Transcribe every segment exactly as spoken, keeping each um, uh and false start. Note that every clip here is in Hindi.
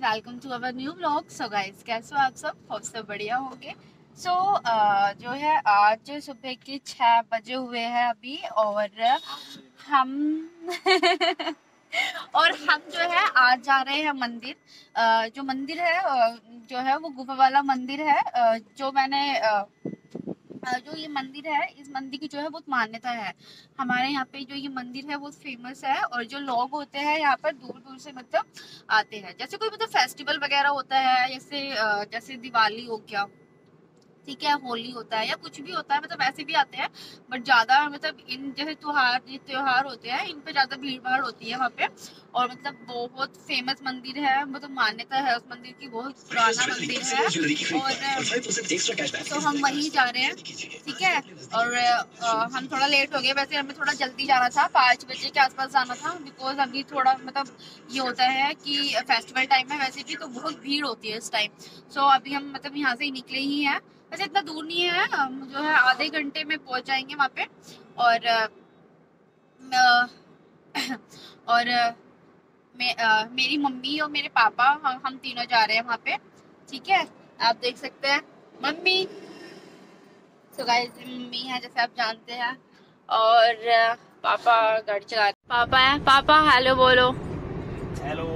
Welcome to our new vlog. So guys, कैसे हो आप सब? होप सब बढ़िया होंगे। सो so, uh, जो है आज सुबह के छह बजे हुए हैं अभी, और हम और हम जो है आज जा रहे हैं मंदिर। uh, जो मंदिर है uh, जो है वो गुफा वाला मंदिर है। uh, जो मैंने uh, जो ये मंदिर है, इस मंदिर की जो है बहुत मान्यता है। हमारे यहाँ पे जो ये मंदिर है बहुत फेमस है, और जो लोग होते हैं यहाँ पर दूर दूर से मतलब आते हैं। जैसे कोई मतलब फेस्टिवल वगैरह होता है, जैसे जैसे दिवाली हो गया, ठीक है, होली होता है या कुछ भी होता है, मतलब वैसे भी आते हैं। बट ज्यादा मतलब इन जैसे त्योहार ये त्योहार होते हैं, इन पे ज्यादा भीड़ भाड़ होती है वहाँ पे। और मतलब बहुत फेमस मंदिर है, मतलब मान्यता है उस मंदिर की, बहुत पुराना मंदिर है। और तो हम वहीं जा रहे हैं, ठीक है। और आ, हम थोड़ा लेट हो गए, वैसे हमें थोड़ा जल्दी जाना था, पाँच बजे के आसपास जाना था। बिकॉज अभी थोड़ा मतलब ये होता है कि फेस्टिवल टाइम है, वैसे भी तो बहुत भीड़ होती है इस टाइम। सो अभी हम मतलब यहाँ से ही निकले ही हैं। वैसे इतना दूर नहीं है, हम जो है आधे घंटे में पहुंच जाएंगे वहाँ पे। और आ, और मे, आ, मेरी मम्मी और मेरे पापा, हम, हम तीनों जा रहे हैं वहाँ पे, ठीक है। आप देख सकते हैं मम्मी। तो गाइस, मम्मी है जैसे आप जानते हैं, और पापा गाड़ी चला रहे। पापा है, पापा हेलो बोलो। हेलो।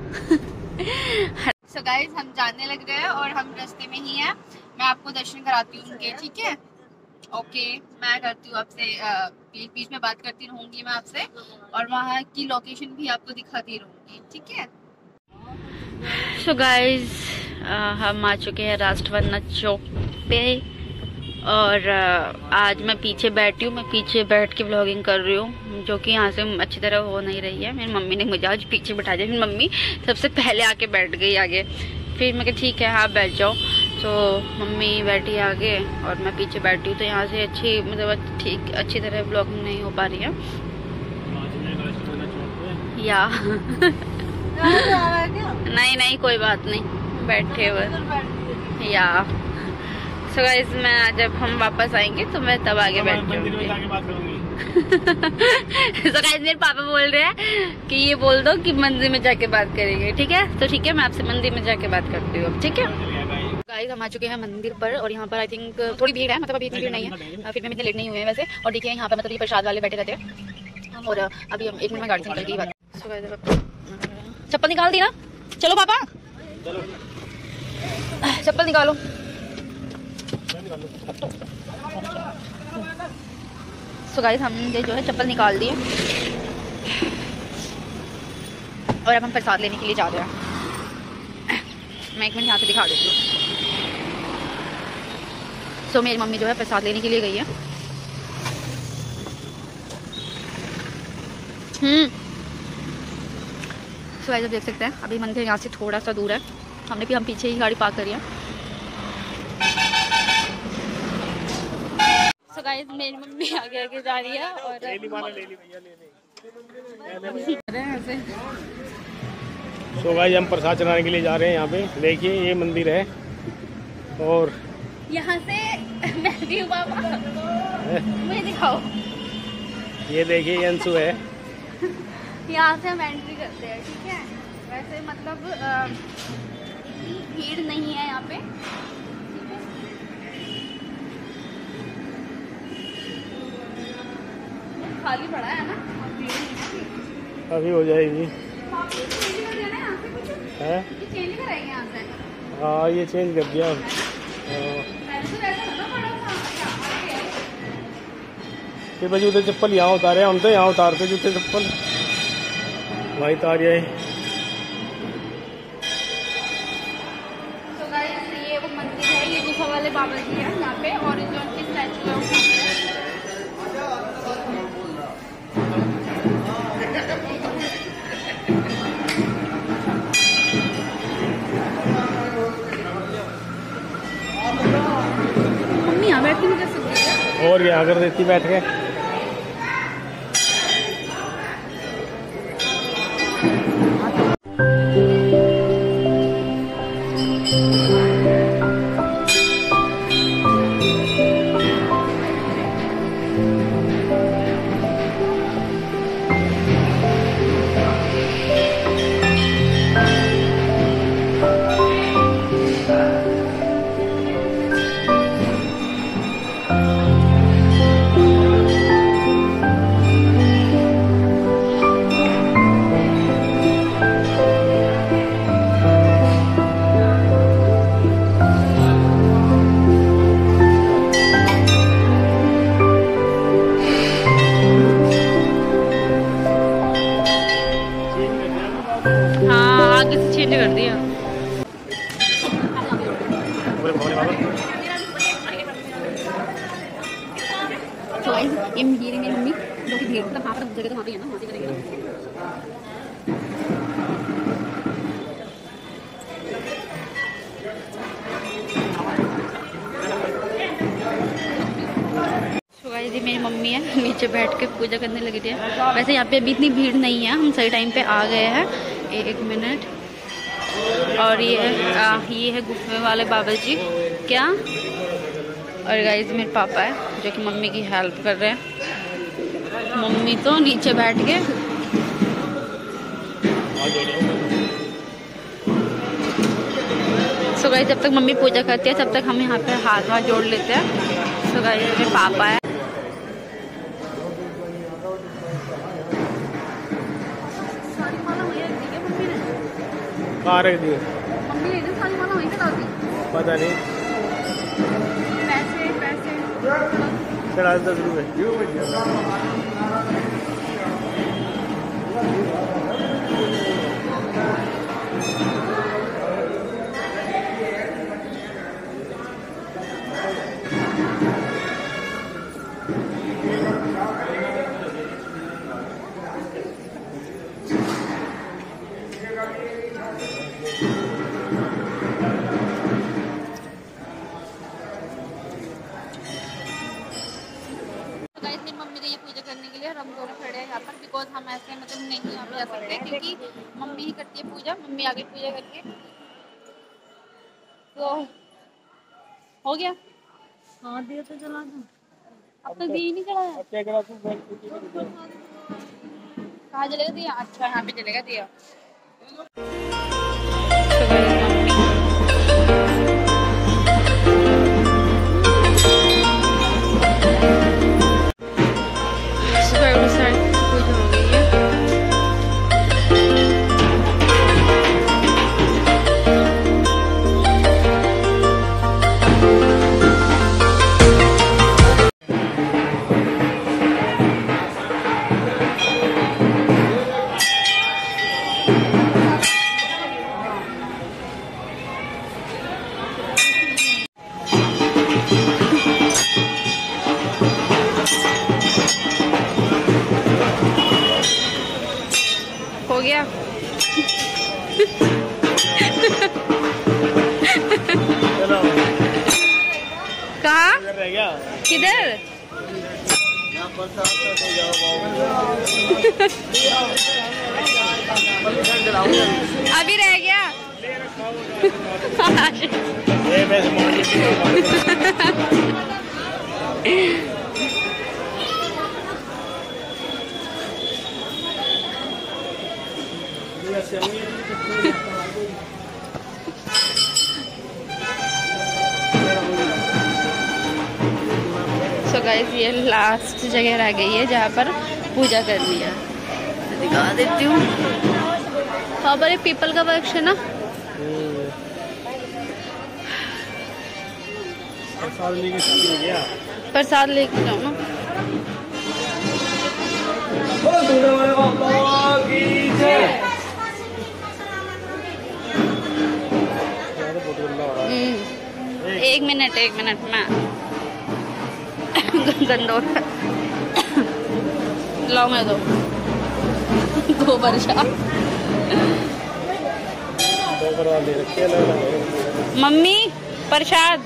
सो गाइस, हम जाने लग गए और हम रास्ते में ही हैं। मैं आपको दर्शन कराती हूँ उनके, ठीक है। ओके, मैं करती हूँ आपसे, बीच बीच में बात करती रहूंगी मैं आपसे, और वहाँ की लोकेशन भी आपको दिखाती रहूंगी, ठीक है। सो गाइस, हम आ चुके हैं राष्ट्रवंदना चौक पे, और आज मैं पीछे बैठी हूँ। मैं पीछे बैठ के व्लॉगिंग कर रही हूँ, जो कि यहाँ से अच्छी तरह हो नहीं रही है। मेरी मम्मी ने मुझे आज पीछे बैठा दिया। फिर मम्मी सबसे पहले आके बैठ गई आगे, फिर मैं कहा ठीक है आप बैठ जाओ। तो मम्मी बैठी आगे और मैं पीछे बैठी हूँ, तो यहाँ से अच्छी मतलब ठीक अच्छी तरह व्लॉगिंग नहीं हो पा रही है या नहीं नहीं कोई बात नहीं, बैठे हुए या। सो गाइस, मैं जब हम वापस आएंगे तो मैं तब आगे बैठ जाऊंगी। सो गाइस, मेरे पापा बोल रहे हैं कि ये बोल दो कि मंदिर में जाके बात करेंगे, ठीक है। तो ठीक है, मैं आपसे मंदिर में जाके बात करती हूँ, ठीक है। गाइस, हम आ चुके हैं मंदिर पर, और यहाँ पर आई थिंक थोड़ी भीड़ है, मतलब अभी इतनी भीड़ नहीं है, फिर भी इतने लेट नहीं हुए हैं वैसे। और देखिए यहाँ पर मतलब ये प्रसाद वाले बैठे रहते हैं, और अभी हम एक मिनट में गाड़ी से निकल गई बात। चप्पल निकाल दी ना, चलो पापा चप्पल निकालो। सो गाइस, हमने जो है चप्पल निकाल दी है, और अब हम प्रसाद लेने के लिए जा रहे हैं। मैं एक मिनट यहाँ से दिखा देती हूँ। सो मेरी मम्मी जो है प्रसाद लेने के लिए गई है। हम्म सो गाइस, देख सकते हैं अभी मंदिर यहाँ से थोड़ा सा दूर है, हमने भी हम पीछे ही गाड़ी पार्क करी है। सो गाइस, मेरी मम्मी आगे आगे जा रही है, और ले ली माना, ले ली भैया, ले ले। सो गाइस, हम प्रसाद चढ़ाने के लिए जा रहे हैं। यहाँ पे देखिए ये मंदिर है, और यहाँ से मैं भी हूँ पापा, मुझे दिखाओ। ये देखिए ये अंशु है। यहाँ से हम एंट्री करते हैं, ठीक है। वैसे मतलब इतनी भीड़ नहीं है यहाँ पे, खाली पड़ा है ना, अभी हो जाएगी है? ये चेंज कराएंगे यहाँ से? हाँ, ये चेंज कर दिया। फिर भाई जूते चप्पल यहाँ उतारे, हम तो यहाँ उतारते जूते चप्पल, भाई उतार जाए। तो गाइस, ये वो मंदिर है, ये गुफा वाले बाबा जी है यहाँ पे, और जो उनकी स्टैचू है मम्मी यहाँ बैठ के मुझे सुन, और यहाँ कर देती बैठ के। तो गाइस ये मेरी मेरी मम्मी जो कि भीड़ मतलब वहाँ पर जगह तो वहाँ पे है ना, वहाँ से करेंगे ना। ये मेरी मम्मी है, नीचे बैठ के पूजा करने लगी थी। वैसे यहाँ पे अभी इतनी भीड़ नहीं है, हम सही टाइम पे आ गए हैं। एक मिनट। और ये आ, ये है गुफे वाले बाबा जी क्या। और गाइस मेरे पापा है जो कि मम्मी की हेल्प कर रहे हैं। मम्मी तो नीचे बैठ के सो गाइस जब तक मम्मी पूजा करती है तब तक हम यहाँ पे हाथ हाथ जोड़ लेते हैं। सो गाइस मेरे पापा है। कहाँ रख दिए? मम्मी ने इधर सारी माला वहीं पे डाल दी। पता नहीं। पैसे पैसे चढ़ा दस रुपये। मम्मी गई पूजा करने के लिए और हम दोनों खड़े हैं यहाँ पर, बिकॉज हम ऐसे मतलब नहीं यहाँ पे जा सकते क्योंकि मम्मी ही करती है पूजा। मम्मी आ गई पूजा करके। तो हो गया। हाँ दिया तो जला दो। अब तक दिया ही नहीं जलाया। कहाँ जलेगा दिया? अच्छा यहाँ पे जलेगा दिया। हो गया। कहाँ? किधर? अभी रह गया। सो गाइस ये लास्ट जगह रह गई है जहाँ पर पूजा करनी है। दिखा देती हूँ। हाँ पर पीपल का वृक्ष है ना। प्रसाद लेके जाओ ना। एक मिनट एक मिनट में गंडोर लाओ मैं दो दो प्रसाद। मम्मी प्रसाद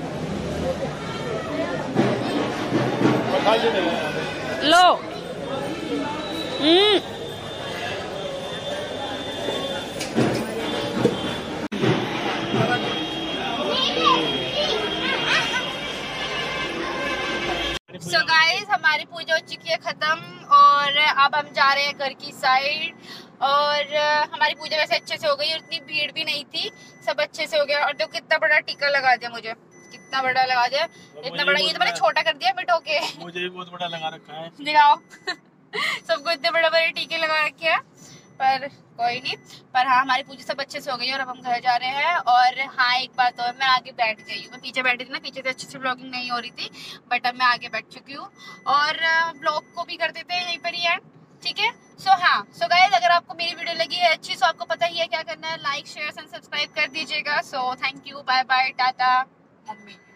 लो। हम्म सो so गाइस हमारी पूजा हो चुकी है खत्म और अब हम जा रहे हैं घर की साइड। और हमारी पूजा वैसे अच्छे से हो गई और इतनी भीड़ भी नहीं थी, सब अच्छे से हो गया। और देखो कितना बड़ा टीका लगा दिया मुझे, कितना बड़ा लगा दिया। इतना बड़ा, ये तो मैंने छोटा कर दिया मिटो के। मुझे भी बहुत बड़ा लगा रखा है। दिखाओ सबको इतने बड़े बड़े टीके लगा रखे हैं, पर कोई नहीं। पर हाँ हमारी पूजा सब अच्छे से हो गई और अब हम घर जा रहे हैं। और हाँ एक बात और, मैं आगे बैठ गई हूँ। मैं पीछे बैठी थी ना, पीछे से अच्छे से ब्लॉगिंग नहीं हो रही थी, बट अब मैं आगे बैठ चुकी हूँ। और ब्लॉग को भी कर देते हैं यहीं पर ही एंड, ठीक है। सो हाँ सो गाइस अगर आपको मेरी वीडियो लगी है अच्छी, सो आपको पता ही है क्या करना है, लाइक शेयर एंड सब्सक्राइब कर दीजिएगा। So thank you, bye bye, ta-ta. Mummy